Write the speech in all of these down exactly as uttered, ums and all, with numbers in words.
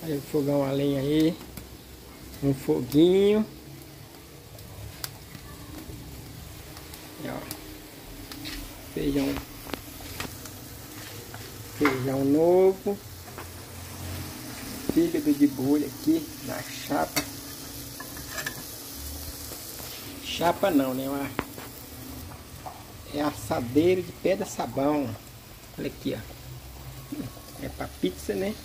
Aí o fogão a lenha aí. Um foguinho. E, ó. Feijão. Feijão novo. Fígado de boi aqui na chapa. Chapa não, né? Uma... É assadeiro de pedra sabão. Olha aqui, ó. É pra pizza, né?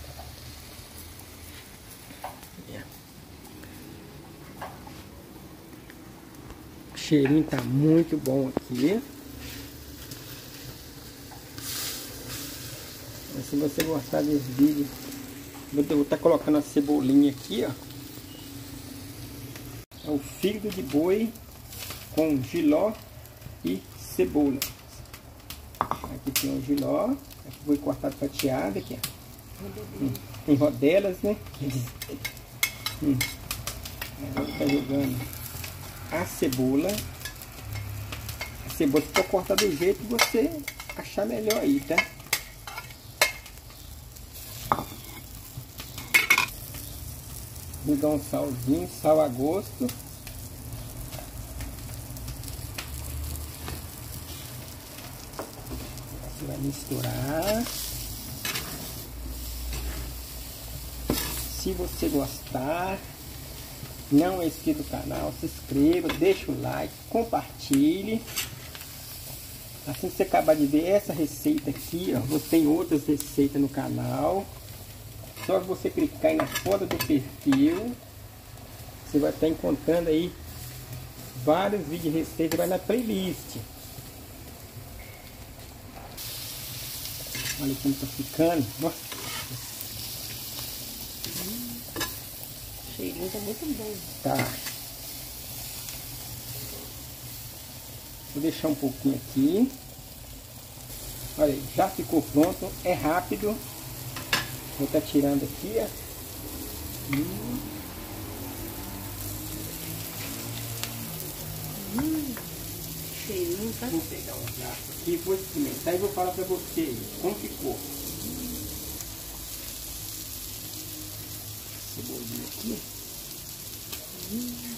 O cheirinho tá muito bom aqui. Mas se você gostar desse vídeo, eu vou estar colocando a cebolinha aqui, ó. É o fígado de boi com jiló e cebola. Aqui tem o jiló, aqui foi cortado fatiado aqui, ó. Hum, tem rodelas, né? hum. Agora tá jogando a cebola. A cebola pode cortar do jeito que você achar melhor aí, tá? Vou dar um salzinho, sal a gosto. Você vai misturar. Se você gostar, não é inscrito no canal, se inscreva, deixa o like, compartilhe. Assim que você acabar de ver essa receita aqui, ó, você tem outras receitas no canal. Só que você clicar aí na foto do perfil, você vai estar encontrando aí vários vídeos de receita, vai na playlist. Olha como tá ficando. Nossa. O cheirinho tá muito bom. Tá. Vou deixar um pouquinho aqui. Olha aí, já ficou pronto. É rápido. Vou estar tirando aqui, ó. Hum. Hum, cheirinho tá... Vou pegar um garfo aqui, vou experimentar e vou falar pra você como ficou. Cebolinha aqui. Hum.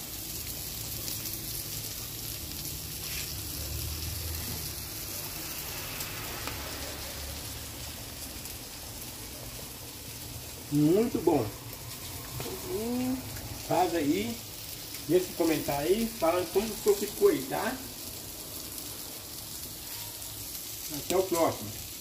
Muito bom. Hum. Faz aí, deixa esse comentário aí, falando como ficou aí, tá? Até o próximo.